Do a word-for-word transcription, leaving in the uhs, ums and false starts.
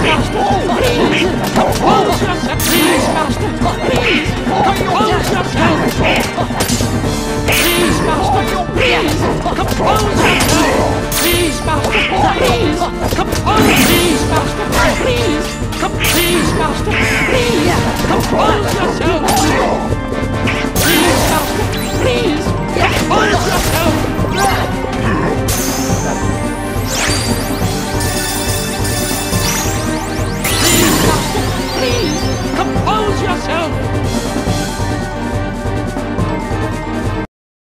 master! Please! Compose yourself! Please, master! Please! Compose yourself! Please, master! Please! Compose yourself!